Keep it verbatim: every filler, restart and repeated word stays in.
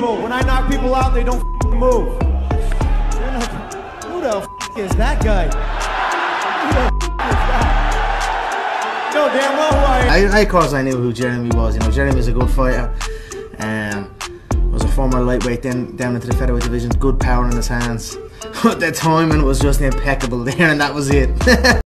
move. When I knock people out, they don't move. You're like, who the f is that guy? Who the f is that? You know damn well who I am. I, I, of course, I knew who Jeremy was. You know, Jeremy's a good fighter. Um, was a former lightweight, then down into the featherweight division. Good power in his hands. But the timing was just impeccable there, and that was it.